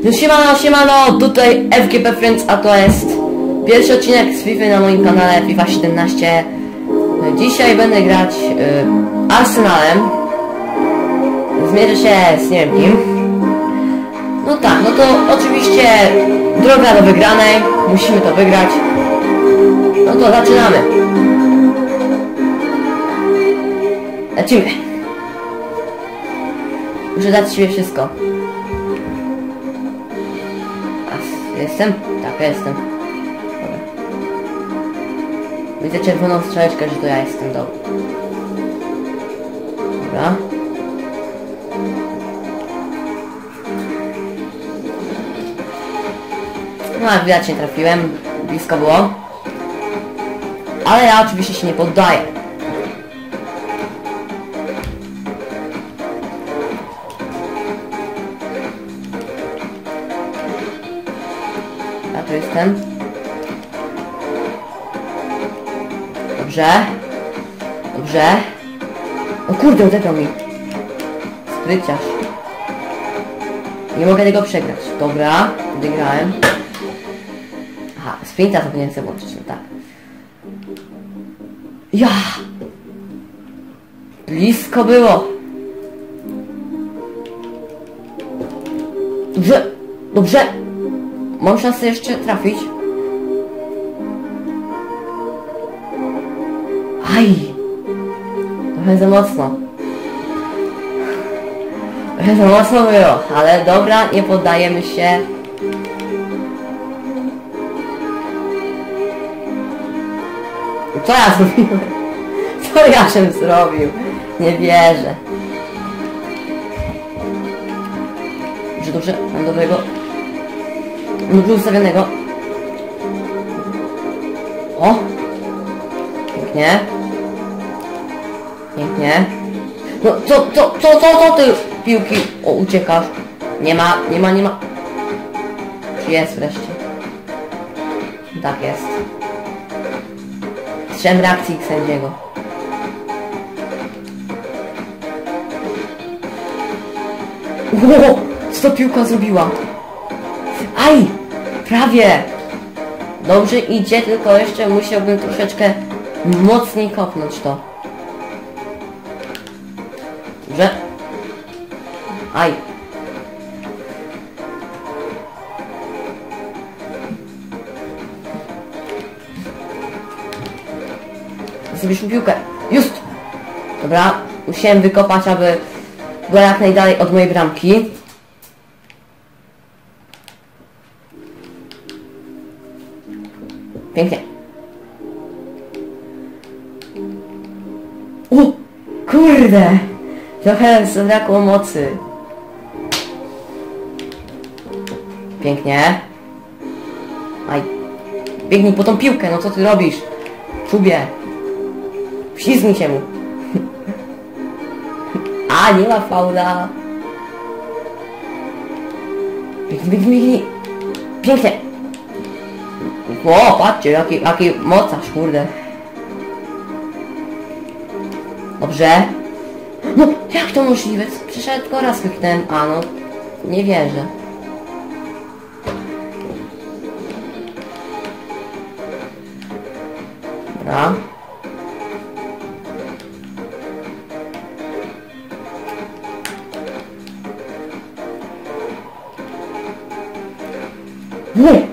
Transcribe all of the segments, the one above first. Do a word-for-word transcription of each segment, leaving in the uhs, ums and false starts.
No siemano, siemano, tutaj F G P Friends, a to jest pierwszy odcinek z FIFA na moim kanale FIFA siedemnaście. Dzisiaj będę grać y, Arsenalem. Zmierzę się z nie wiem kim. No tak, no to oczywiście droga do wygranej, musimy to wygrać. No to zaczynamy. Lecimy. Muszę dać siebie wszystko. A, jestem? Tak, jestem. Dobra. Widzę czerwoną strzałeczkę, że to ja jestem, dobra. Dobra. No jak widać nie trafiłem, blisko było. Ale ja oczywiście się nie poddaję. Ja tu jestem. Dobrze. Dobrze. O kurde, odebrał mi. Spryciarz. Nie mogę tego przegrać. Dobra, wygrałem. Aha, sprinta to powinienem sobie włączyć, no tak. Ja! Blisko było! Dobrze! Dobrze! Mam szansę jeszcze trafić. Aj! Trochę za mocno. Trochę za mocno było, ale dobra, nie poddajemy się. Co ja zrobiłem? Co ja żem zrobił? Nie wierzę. Dobrze, dobrze, mam dobrego. Dobrze ustawionego. O! Pięknie. Pięknie. No co, co, co, co, co ty piłki? O, uciekasz. Nie ma, nie ma, nie ma. Czy jest wreszcie? Tak jest. Strzem reakcji sędziego. Ło! Co to piłka zrobiła? Aj! Prawie! Dobrze idzie, tylko jeszcze musiałbym troszeczkę mocniej kopnąć to. Dobrze? Aj! Zrobiliśmy piłkę. Just! Dobra, musiałem wykopać, aby była jak najdalej od mojej bramki. Pięknie. O! Kurde! Trochę zabrakło mocy. Pięknie. Aj. Biegnij po tą piłkę, no co ty robisz? Czubie. Wślizgnij się mu. A, nie ma faula. Biegnij, biegnij, biegnij. Pięknie. O, patrzcie, jaki, jaki mocarz, kurde. Dobrze. No, jak to możliwe? Przeszedł tylko raz kliknąłem. A, no, nie wierzę. Dobra. Nie!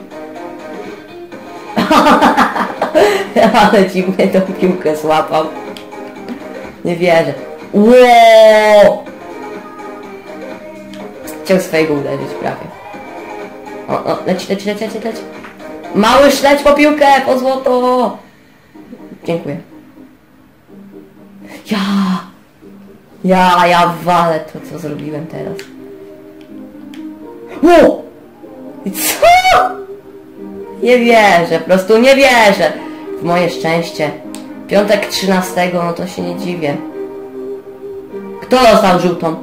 Ale dziwnie tą piłkę złapał. Nie wierzę. Ło! Chciał swojego uderzyć prawie. O, o, leci, leci, leci, leci, leci. Mały śledź po piłkę, po złoto! Dziękuję. Ja! Ja, ja walę to, co zrobiłem teraz. Ło! I co? Nie wierzę, po prostu nie wierzę w moje szczęście. Piątek trzynastego, no to się nie dziwię. Kto dostał żółtą?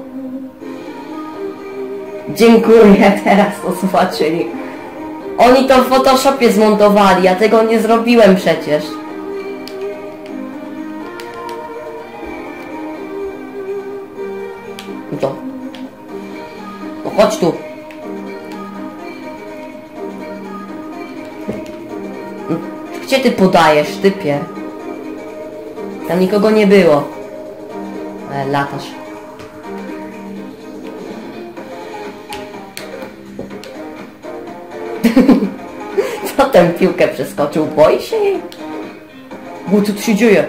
Dziękuję, teraz to zobaczyli. Oni to w Photoshopie zmontowali, ja tego nie zrobiłem przecież. No to. No chodź tu. Gdzie ty podajesz, typie? Tam nikogo nie było. Ale latasz. Co tę piłkę przeskoczył? Boi się jej? Bo co tu się dzieje?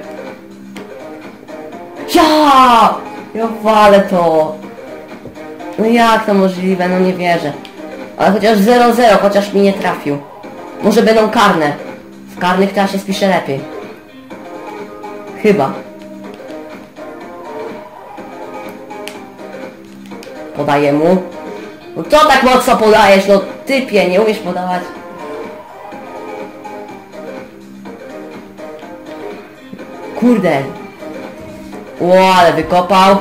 Ja! Ja walę to! No jak to możliwe? No nie wierzę. Ale chociaż zero zero, chociaż mi nie trafił. Może będą karne. W karnych teraz się spisze lepiej. Chyba. Podaję mu. No co tak mocno podajesz? No typie, nie umiesz podawać. Kurde. Ło, ale wykopał.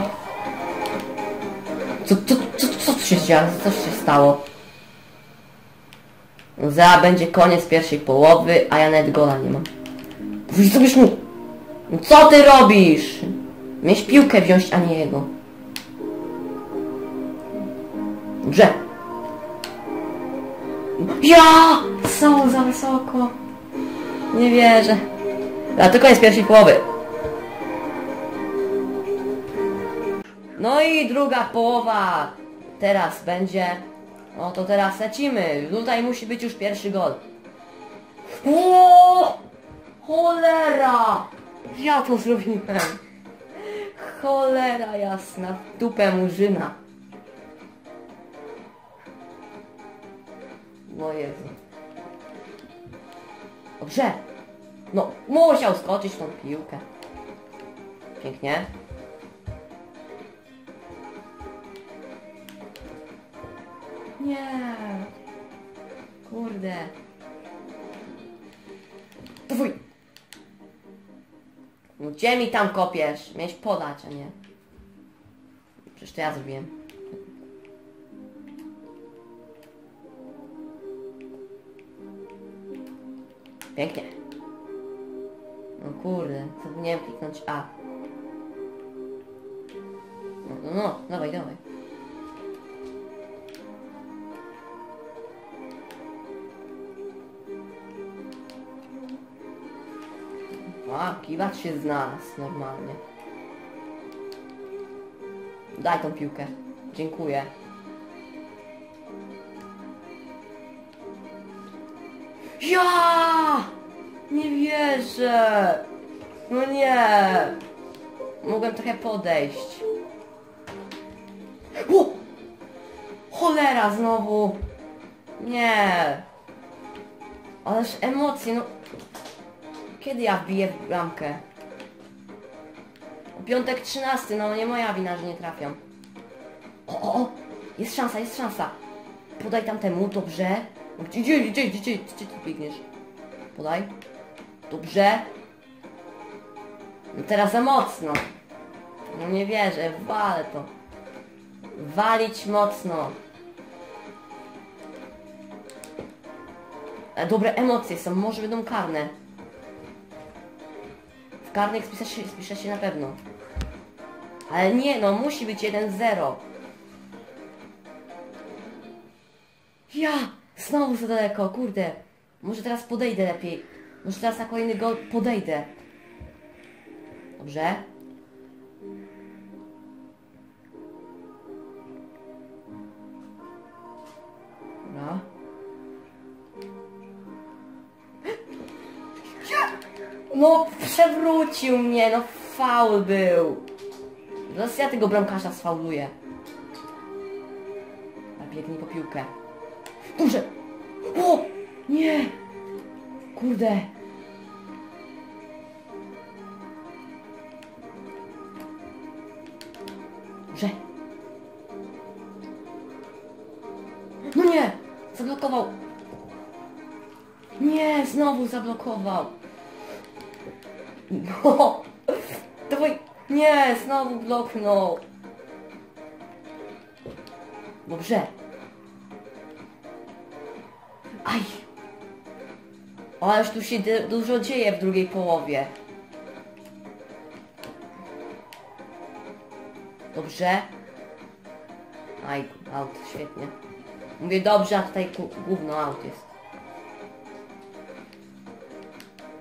Co, co, co, co tu się dzieje? Co się stało? No za będzie koniec pierwszej połowy, a ja nawet gola nie mam. Co byś mu... No co ty robisz? Miałeś piłkę wziąć, a nie jego. Dobrze. Ja! Są za wysoko. Nie wierzę. A to koniec pierwszej połowy. No i druga połowa. Teraz będzie... No to teraz lecimy. Tutaj musi być już pierwszy gol. O! Cholera! Ja to zrobiłem. Cholera jasna. Dupę murzyna. No Jezu. Dobrze. No, musiał skoczyć tą piłkę. Pięknie. Nie. Kurde. Dawaj. No gdzie mi tam kopiesz? Miałeś podać, a nie. Przecież to ja zrobiłem. Pięknie. No kurde, zapomniałem kliknąć A. No, no, no, dawaj, dawaj. A, kiwacz się znalazł normalnie. Daj tą piłkę. Dziękuję. Ja! Nie wierzę! No nie! Mogłem trochę podejść. O! Cholera znowu! Nie! Ależ emocje, no... Kiedy ja wbiję w bramkę? Piątek trzynasty, no nie moja wina, że nie trafiam. O, o, o! Jest szansa, jest szansa! Podaj tamtemu, dobrze. Gdzie, gdzie, gdzie, gdzie, gdzie, gdzie ty biegniesz? Podaj. Dobrze. No teraz za mocno. No nie wierzę, walę to. Walić mocno. E, dobre emocje są, może będą karne. W karnych spisze się, spisze się na pewno. Ale nie, no musi być jeden zero. Ja! Znowu za daleko, kurde. Może teraz podejdę lepiej. Może teraz na kolejny gol podejdę. Dobrze. Dobra. No przewrócił mnie, no faul był. Zaraz ja tego bramkarza sfauluję. A biegnij po piłkę. Dobrze. O! Nie! Kurde. Dobrze. No nie! Zablokował. Nie, znowu zablokował. No! Dawaj! Nie, znowu bloknął. Dobrze. Aj! Ależ tu się dużo dzieje w drugiej połowie. Dobrze. Aj, out, świetnie. Mówię dobrze, a tutaj gówno out jest.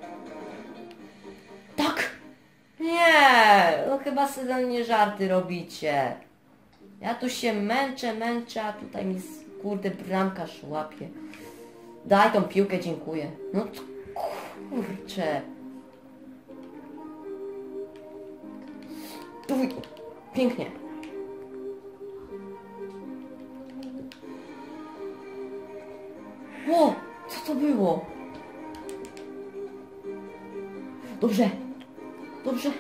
chyba sobie ze mnie żarty robicie. Ja tu się męczę, męczę, a tutaj mi kurde bramkarz łapie. Daj tą piłkę, dziękuję. No to kurczę. Uj, pięknie. O, co to było? Dobrze. Dobrze.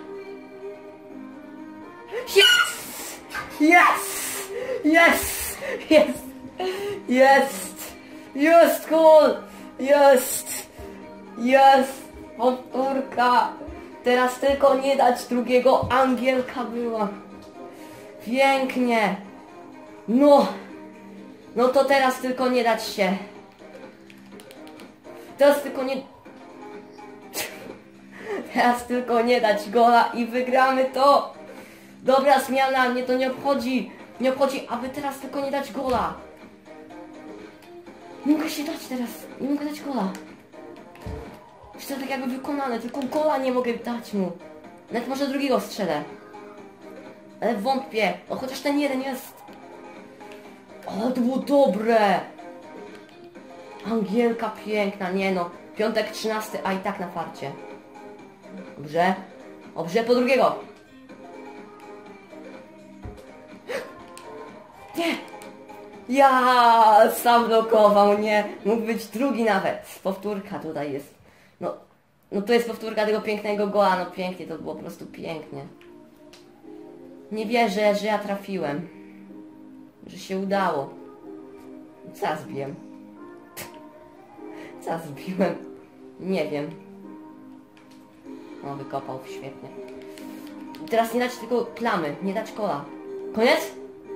Yes! Yes! Yes! Jest! Jest! Jest gol! Jest! Jest! Powtórka! Teraz tylko nie dać drugiego, Angielka była. Pięknie! No! No to teraz tylko nie dać się. Teraz tylko nie... Teraz tylko nie dać gola i wygramy to! Dobra zmiana, mnie to nie obchodzi! Nie obchodzi, aby teraz tylko nie dać gola! Nie mogę się dać teraz, nie mogę dać gola. Wszystko tak jakby wykonane, tylko gola nie mogę dać mu. Nawet może drugiego strzelę. Ale wątpię, o chociaż ten jeden jest. O, to było dobre! Angielka piękna, nie no. Piątek trzynasty, a i tak na farcie. Dobrze. Dobrze, po drugiego. Nie! Ja sam blokował, nie. Mógł być drugi nawet. Powtórka tutaj jest. No, no to jest powtórka tego pięknego goła. No pięknie, to było po prostu pięknie. Nie wierzę, że ja trafiłem. Że się udało. Co ja zbiłem? Co ja zbiłem? Nie wiem. No, wykopał, świetnie. I teraz nie dać tylko plamy, nie dać kola. Koniec?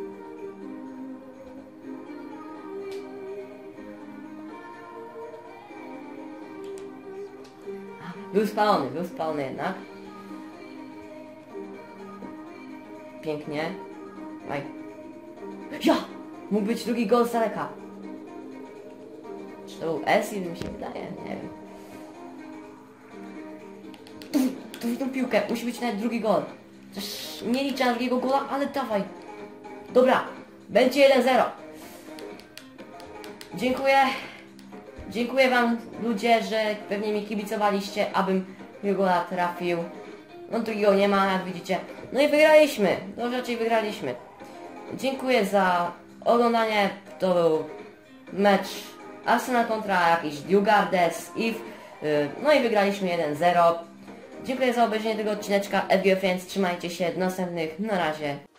Był spalony, był spalony jednak. Pięknie. Aj. Ja! Mógł być drugi gol z daleka. Czy to był S? Mi się wydaje, nie wiem. Tu, tu tą piłkę, musi być nawet drugi gol. Chociaż nie liczę na drugiego gola, ale dawaj. Dobra, będzie jeden zero. Dziękuję. Dziękuję wam ludzie, że pewnie mi kibicowaliście, abym drugiego gola trafił. No drugiego nie ma, jak widzicie. No i wygraliśmy. No raczej wygraliśmy. Dziękuję za oglądanie. To był mecz Arsenal kontra jakiś Djurgårdens If. No i wygraliśmy jeden zero. Dziękuję za obejrzenie tego odcineczka. F G Friends, trzymajcie się. Do następnych. Na razie.